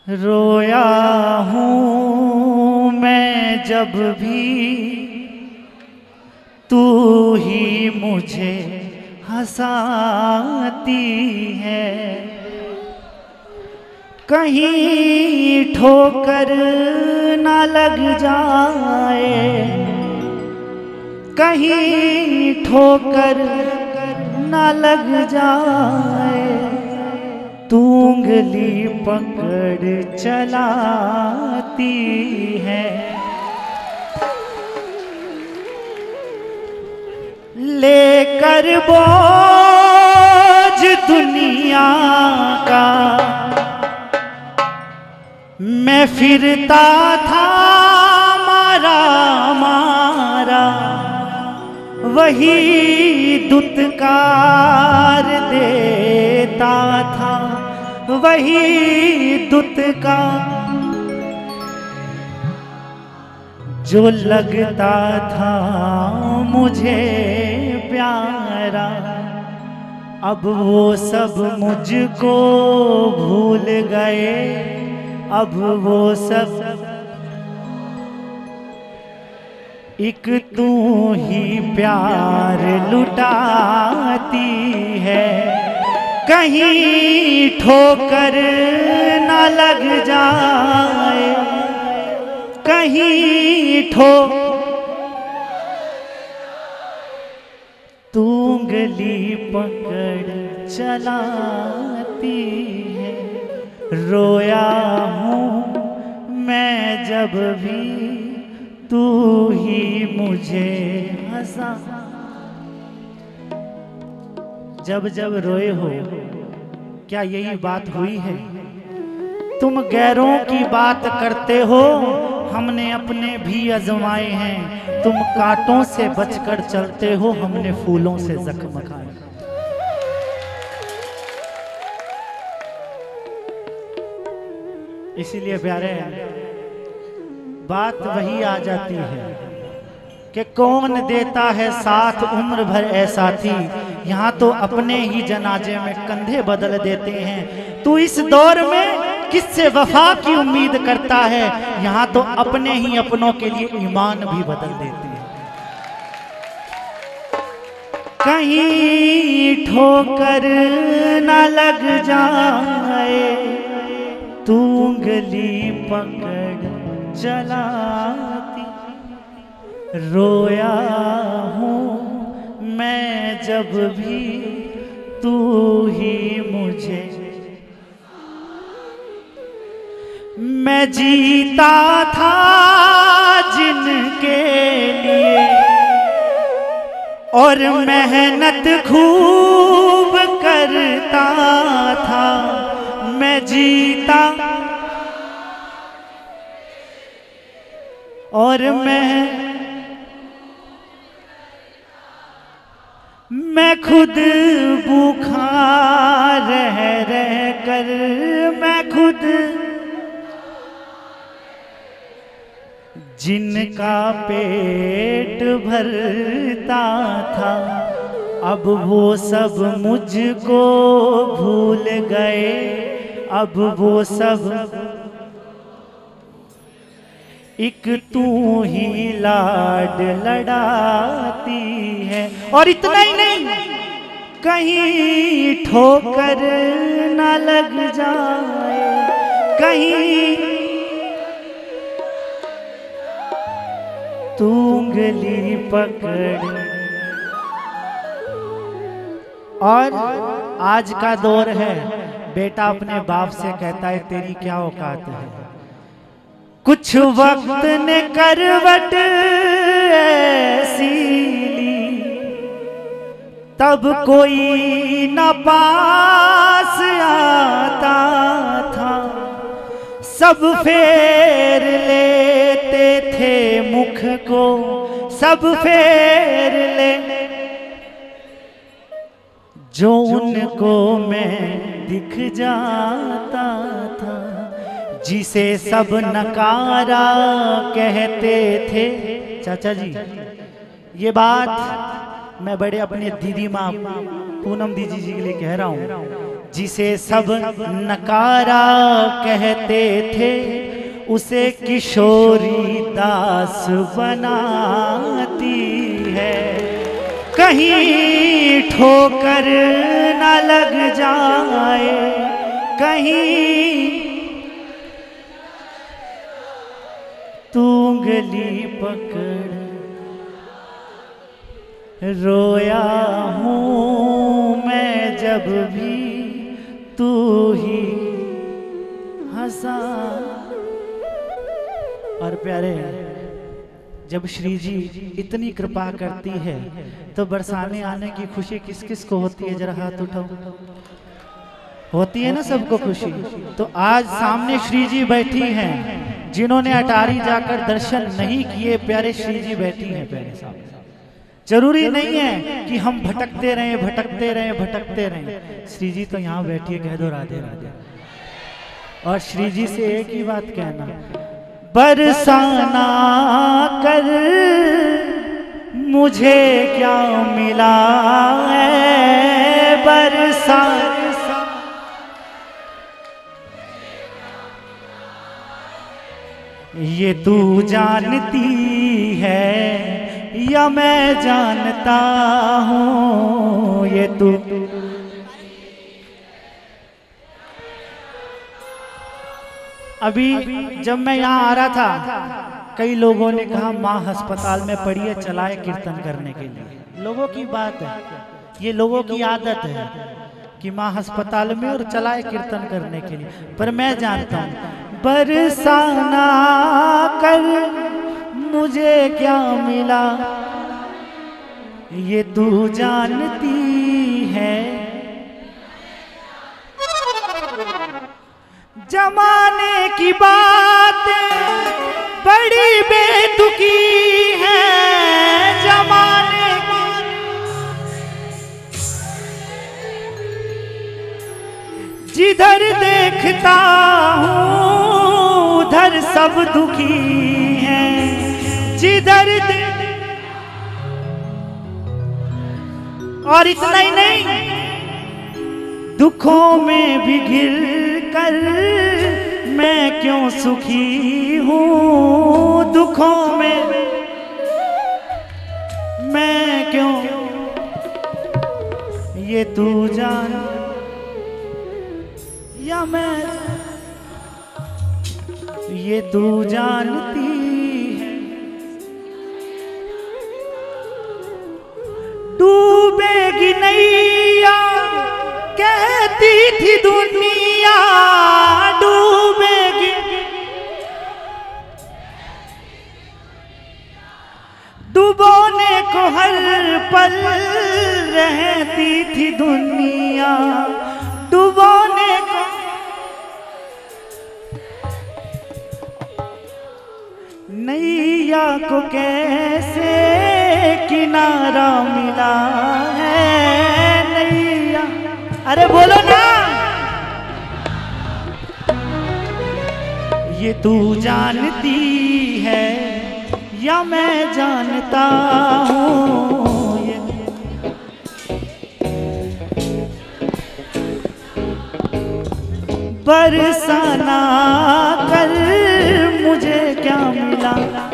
रोया हूँ मैं जब भी तू ही मुझे हंसाती है। कहीं ठोकर ना लग जाए, कहीं ठोकर ना लग जाए, तू उंगली पकड़ चलाती है। लेकर बोझ दुनिया का मैं फिरता था मारा मारा, वही दुत्कार देता था, वही दुत्कार जो लगता था मुझे प्यारा। अब वो सब मुझको भूल गए, अब वो सब एक तू ही प्यार लुटाती है। कहीं ठोकर ना लग जाए, कहीं तू उंगली पकड़ चलाती है। रोया हूँ मैं जब भी तू ही मुझे हंसा। जब जब रोए हो, क्या यही बात हुई है? तुम गैरों की बात करते हो, हमने अपने भी आजमाए हैं। तुम कांटों से बचकर चलते हो, हमने फूलों से जख्म खाए। इसीलिए प्यारे बात वही आ जाती है कि कौन देता है साथ उम्र भर ऐसा थी। यहाँ तो अपने ही जनाजे में कंधे बदल देते हैं। तू इस दौर में किससे वफा की उम्मीद करता है? यहाँ तो अपने ही अपनों के लिए ईमान भी बदल देते हैं। कहीं ठोकर ना लग जाए, तू उंगली पकड़ चलाती। रोया हूँ मैं जब भी तू ही मुझे। मैं जीता था जिनके लिए और मेहनत खूब करता था। मैं जीता और मैं खुद भूखा रह कर, मैं खुद जिनका पेट भरता था, अब वो सब मुझको भूल गए। अब वो सब एक तू ही लाड लड़ाती है। और इतना ही नहीं, कहीं ठोकर ना लग जाए, कहीं तू उंगली पकड़। और आज का दौर है, बेटा अपने बाप से कहता है तेरी क्या औकात है। कुछ वक्त ने करवट ऐसी ली, तब कोई न पास आता था। सब फेर लेते थे मुख को, सब फेर ले जो उनको मैं दिख जाता था। जिसे सब नकारा कहते थे। चाचा जी, ये बात मैं बड़े अपने दीदी माँ पूनम दीदी जी के लिए कह रहा हूँ जिसे सब नकारा कहते थे उसे किशोरी दास बनाती है। कहीं ठोकर न लग जाए, कहीं तू उंगली पकड़, रोया हूँ मैं जब भी तू ही हंसा। और प्यारे, जब श्री जी इतनी कृपा करती है तो बरसाने आने की खुशी किस किस को होती है? जरा हाथ उठाओ। होती है ना सबको खुशी। तो आज सामने श्री जी बैठी हैं, जिन्होंने अटारी जाकर दर्शन नहीं किए, प्यारे श्री जी बैठी हैं प्यारे सामने। जरूरी नहीं है कि हम भटकते रहें भटकते रहें भटकते रहें। श्री जी तो यहाँ बैठी है, कह दो राधे राधे। और श्री जी से एक ही बात कहना, बरसाना कर मुझे क्या मिला है, बरसाना ये तू जानती है या मैं जानता हूँ, ये तू। अभी जब मैं यहाँ आ रहा था, कई लोगों ने कहा माँ अस्पताल में पड़ी है, चलाए कीर्तन करने के लिए। लोगों की बात है, ये लोगों की आदत है कि माँ अस्पताल में और चलाए कीर्तन करने के लिए। पर मैं जानता हूँ, बरसाना कर मुझे क्या मिला, ये तू जानती है। जमाने की बातें बड़ी बेतुकी है, जमाने की जिधर देखता हूँ उधर सब दुखी हैं, जिधर और इतना ही नहीं, दुखों में भी घिर कर मैं क्यों सुखी हूँ, दुखों में मैं क्यों, ये तू जान या मैं, ये तू जानती है। डूबेगी नैया कहती थी दुनिया, डूबेगी डुबोने को हर पल रहती थी दुनिया, डुबोने को। नैया को कैसे किनारा मिला है, नैया, अरे बोलो ना। ये तू जानती है या मैं जानता हूँ, ये बरसाना कर मुझे क्या मिला,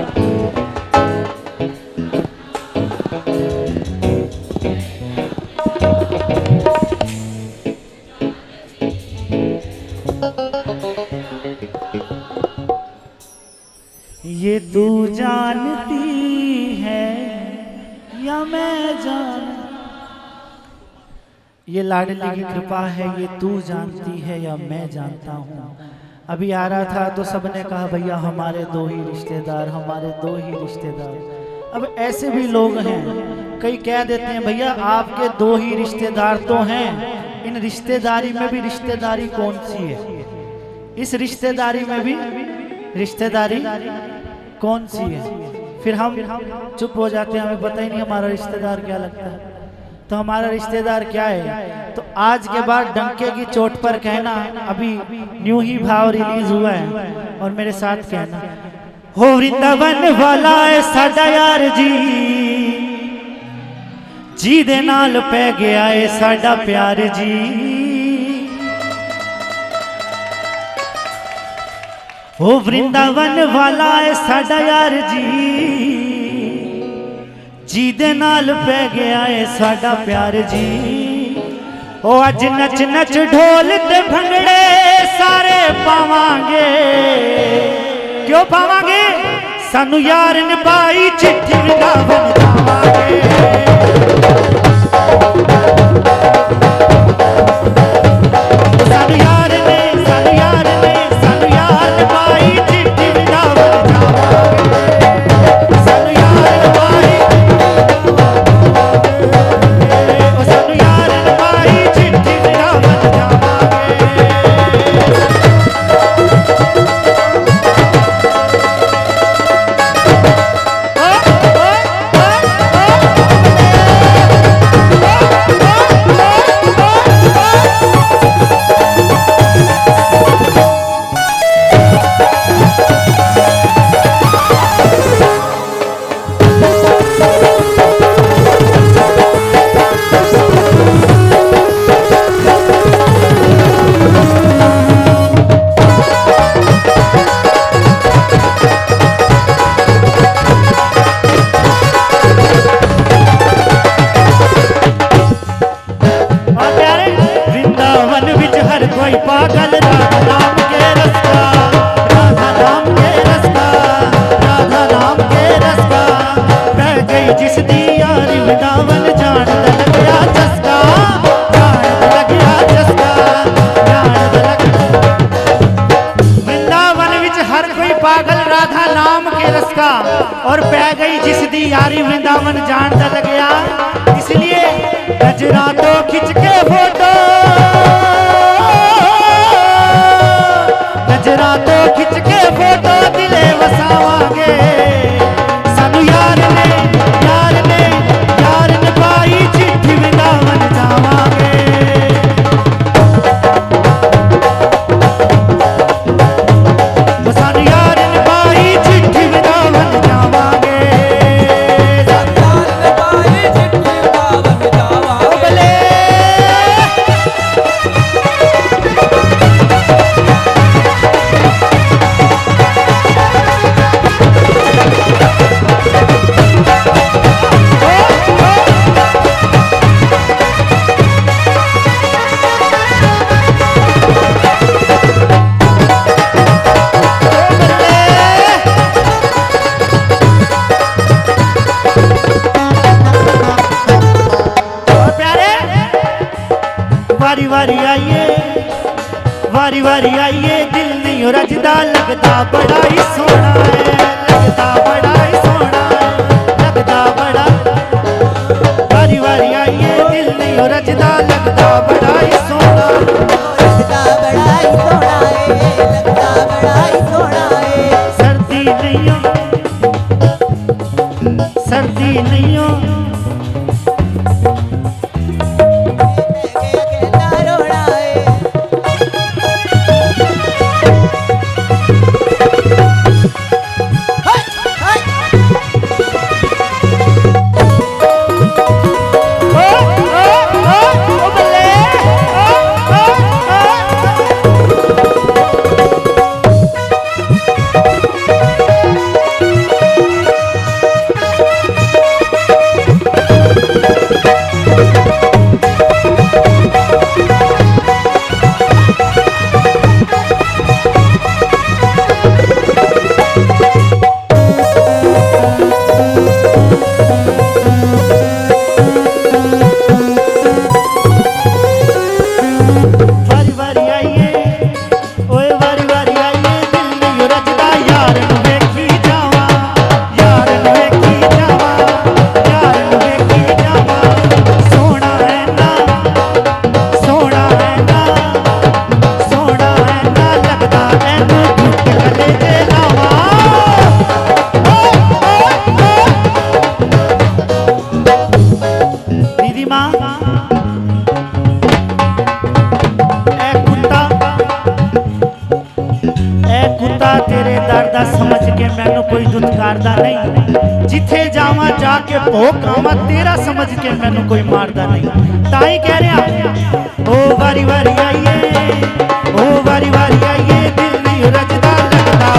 ये तू जानती है या मैं जान। ये लाडली की कृपा है, ये तू जानती है या मैं जानता हूँ। अभी आ रहा था तो सबने कहा भैया हमारे दो ही रिश्तेदार, हमारे दो ही रिश्तेदार। अब ऐसे भी लोग हैं, कई कह देते हैं भैया आपके दो ही रिश्तेदार तो हैं, इन रिश्तेदारी में भी रिश्तेदारी कौन सी है, इस रिश्तेदारी में भी रिश्तेदारी कौन सी है। फिर हम चुप हो जाते हैं, हमें पता ही नहीं हमारा रिश्तेदार क्या लगता है। तो हमारा रिश्तेदार क्या है, तो आज के बाद डंके की चोट पर कहना, अभी न्यू ही भाव रिलीज हुआ है और मेरे साथ कहना, हो वृंदावन वाला है साडा यार जी, जी दे नाल पै गया है साडा प्यार जी, ओ वृंदावन वाला है साडा यार जी, जी दे नाल पै गया है साडा प्यार जी। ओ अज नच नच ढोल ते भंगड़े सारे पावांगे, क्यों पावांगे? सानू यार ने पाई चिट्ठी वृंदावन जावांगे। और पै गई जिस दी यारी वृंदावन जान दा लगया। इसलिए नजरा तो खिंच के फोटो, नजरा तो खिंच के फोटो दिले वसावांगे। सानू यार ने पाई चिट्ठी वृंदावन जावांगे। सानू यार ने पाई चिट्ठी वृंदावन जावांगे। वारी वारी आइए दिल नहीं रजदा, लगता बड़ा ही सोना है, लगता बड़ा ही सोना है, लगता बड़ा। वारी वारी आइए दिल नहीं रजदा, लगता बड़ा ही सोना, लगता बड़ा ही सोना है, लगता बड़ा ही सोना है। सर्दी नहीं हो, सर्दी नहीं हो, समझ के मैनू कोई दुत्कारदा नहीं, जिथे जावा जाके भोग खावा तेरा समझ के मैनू कोई मारदा नहीं। ताई कह रहा ओ वारी वारी आइए, ओ वारी वारी आइए, दिल नहीं रजदा लगदा